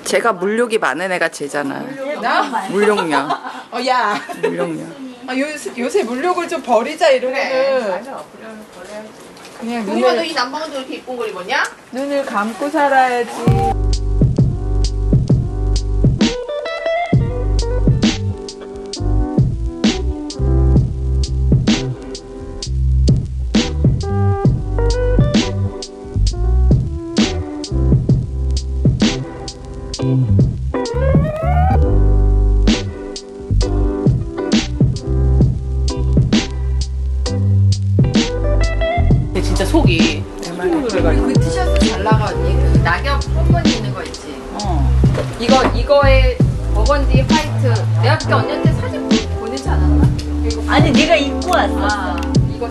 제가 물욕이 많은 애가 쟤잖아. 나? 물욕녀. 야. 물욕녀. 요새 물욕을 좀 버리자 이러면은. 그래, 맞아. 버려야지. 그냥 누가 너 이 남방은 이렇게 이쁜 걸 입었냐? 눈을 감고 살아야지. 진짜 속이. 그 티셔츠 잘 나가 언니. 그 낙엽 폰무늬 있는 거 있지. 이거에 버건디 화이트. 내가 그때 언니한테 사진 보내지 않았나? 아니 내가 입고 왔어. 아, 이거.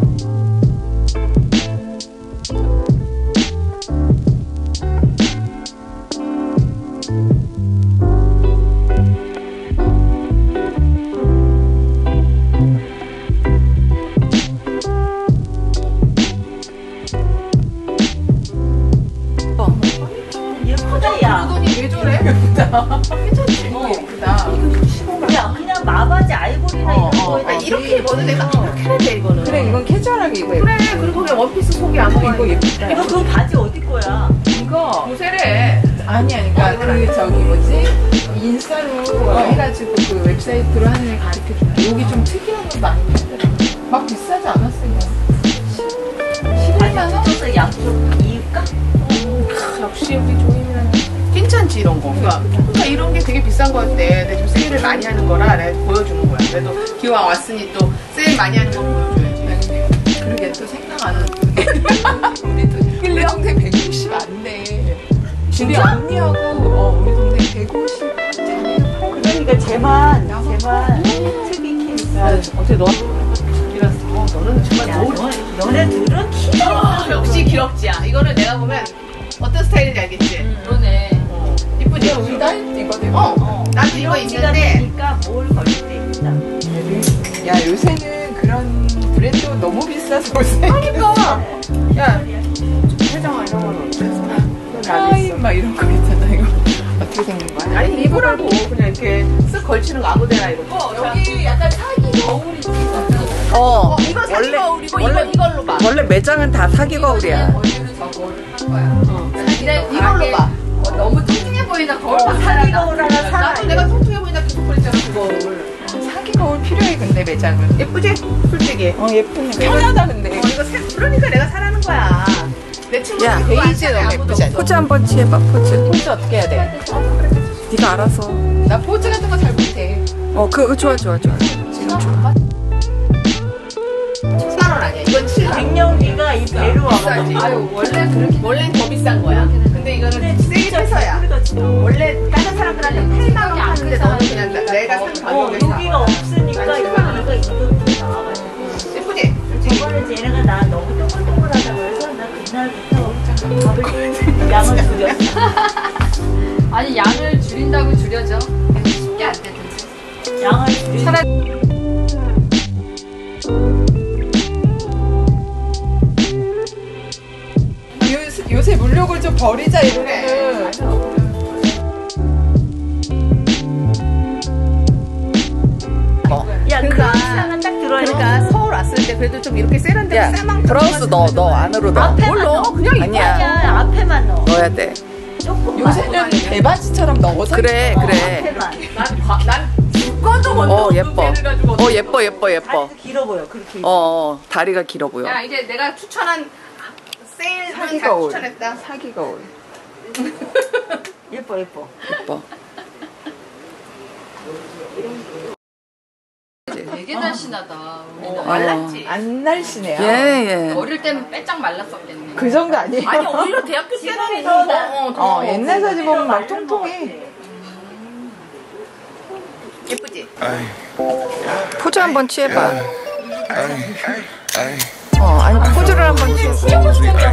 예쁘다 야. 왜 저래? 괜찮지? 예쁘다. 야 그냥 마바지 아이보리나 이런 거에다 이렇게 입어도 내가 이렇게 해야 돼 이거는. 그래 이건 캐주얼하게 입어. 그래 그리고 그냥 원피스 속이 안 보여. 이거 예쁘다. 이거 그 바지 어디 거야? 이거 요새래. 아니야. 그러니까 그 저기 뭐지? 인스타로 해가지고 그 웹사이트로 하는 애 가르쳐줄게. 여기 좀 특이한 거 많이 팔더라. 막 비싸지 않았어요. 11만 원? 그래서 양쪽 이을까? 역시 우리 조임이랑 괜찮지 이런 거. 그러니까 이런 게 되게 비싼 거였대. 근데 좀 세일을 많이 하는 거라 내가 보여주는 거야. 그래도 기왕 왔으니 또 세일 많이 하는 거 보여줘야지. 그러게 또 생각 안 하는데. 우리 동생 160 안 돼. 우리 언니하고 우리 동생 150 그러니까 쟤만 특이 키니까. 어떻게 너 길었어? 너는 정말 야, 너무 너네들은 키가 역시 기럭지야. 이거는 내가 보면 어떤 스타일인지 알겠지? 그러네. 이쁘지? 우리 다이어트 이거든. 나도 이거 있는데 되니까 뭘 걸릴 때 있다. 야 요새는 그런 브랜드 너무 비싸서 못 사. 그러니까 야 회장아 이런 거는 어땠어? 타임 막 이런 거 있잖아. 이거 어떻게 생긴 거야? 아니 입으라고 그냥 이렇게 쓱 걸치는 거 아무데나 이거. 여기 약간 사기 거울이 이거 사기 거울이고 이걸로 봐. 원래 매장은 다 사기 거울이야. 언니는 저거를 한 거야. 근데 이걸로 봐. 너무 뚱뚱해 보이나 거울 막 사기 거울 하나 사. 나도 내가 통통해 보인다 계속 그랬잖아 그거를. 사기 거울 필요해 근데 매장은. 예쁘지? 솔직히. 예쁘네. 편하다 근데. 이거 그러니까 내가 사라는 거야. 내 친구들 야, 베이지 너무 예쁘지 않아? 포즈 한번 취해봐. 포즈. 포즈 어떻게 해야 돼? 네가 알아서. 나 포즈 같은 거 잘 못해. 그거 좋아. 지금 좋아. 10만 원 아니야. 이건 7만 원. 백령이가 이 배로 와가지고. 비싸지. 아유 원래는 더 비싼 거야. 근데 이거는 세일해서야. 원래 다른 사람들한테 8만 원 하는데 너는 그냥 내가 산 가격에서. 여기가 없으니까 이거 이렇게 나와가지고. 예쁘지? 저번에 쟤네가 나 너무 동글동글하다고 해서 나 그날부터 밥을 양을 줄였어. 아니 양을 줄인다고 줄여져. 쉽게 안 되던데. 양을 줄였어. 요새 물욕을 좀 버리자 이러면은. 야, 그 이상은 딱 들어야지. 그러니까 서울 왔을 때 그래도 좀 이렇게 세련되고 야, 쌀만 브라우스 너 안으로 넣어. 앞에만 넣어? 넣어. 그냥 아니야. 아니야, 앞에만 넣어. 넣어야 돼. 조금만. 요새는 대바지처럼 넣어서. 그래. 앞에만. 난 두꺼도 먼저 예뻐. 예뻐. 다리도 길어 보여, 그렇게. 다리가 길어 보여. 야 이제 내가 추천한 세일 사기 다 거울. 추천했다. 사기 거울. 예뻐. 예뻐. 되게 날씬하다. 우리는. 말랐지. 안 날씬해요. 예. 어릴 때는 빼짝 말랐었겠네. 그 정도 아니에요? 아니 오히려 대학교 때는 더 옛날 사진 보면 막 통통해. 예쁘지? 포즈 한번 취해봐. 아니 포즈를 한번 취해봐.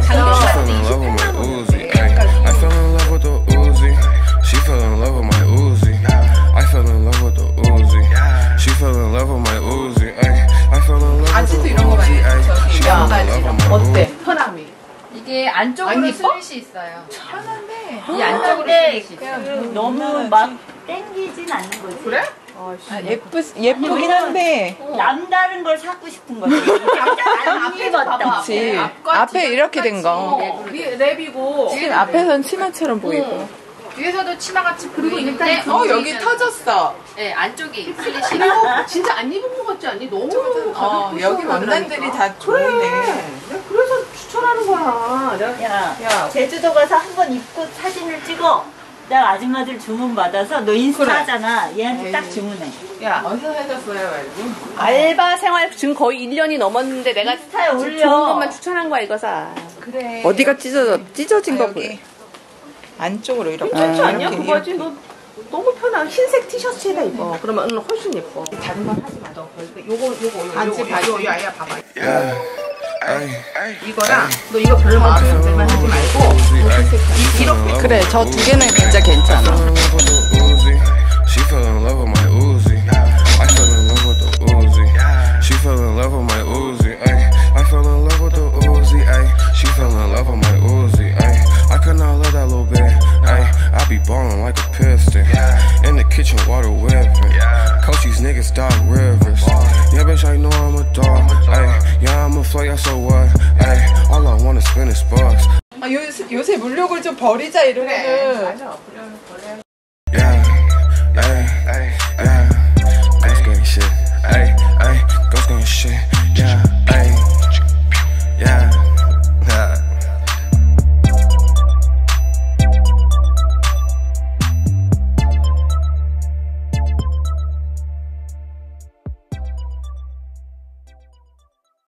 아직도 이런 거 많이 저기 양바지. 어때? 편함이. 이게 안쪽으로 안 이뻐? 스릿이 있어요. 편한데 이 안쪽으로 근데 쓰듯이. 그 너무 막 땡기진 않는 거지. 그래? 예쁘긴 한데. 남다른 걸 사고 싶은 거지. 안 입었다. 그치. 앞에 이렇게 된 거. 랩이고. 지금 앞에선 치마처럼 보이고. 뒤에서도 치마같이 그리고 보이는데 일단 여기 터졌어. 네, 안쪽이 슬릿이. 그리고 진짜 안 입은 것 같지 않니? 너무 가볍고 여기 원단들이 다 보이네. 내가 그래서 추천하는 거야. 야, 제주도 가서 한 번 입고 사진을 찍어. 나 아줌마들 주문 받아서 너 인스타 그래. 하잖아. 얘한테 딱 주문해. 야, 어디서 해줬어요, 말고? 알바 생활 지금 거의 1년이 넘었는데 내가 인스타에 올려. 좋은 것만 추천한 거야 이거 사. 그래. 어디가 찢어진 거 보여. 여기 안쪽으로 이렇게. 괜찮지 않냐? 이렇게, 그거지? 이렇게. 너 너무 편한 흰색 티셔츠에다 입어. 그러면 훨씬 예뻐. 다른 건 하지 마. 너 요거 반지, 반지. 야야 봐봐. Ay, 이거랑 너 이거 별로 마음에 안 들면 하지 말고 이렇게 그래, 저 두 개는 진짜 괜찮아. She fell in love with my Uzi. I fell in love with the Uzi. She fell in love with my Uzi. Ay, I fell in love with the Uzi. Ay, she fell in love with my Uzi. Ay, I could not love that little bit. Ay, I be ballin' like a piston. In the kitchen, water whipping. Coach these niggas Doc Rivers. Yeah, bitch, I know I'm a dog. Ay, yeah, I'm a flake, so what? Ay, all I wanna spend is bucks. 요새 물욕을 좀 버리자 이러면은. Yeah, ay, ay, ghost gang shit. Ay, ay, ghost gang shit. Yeah.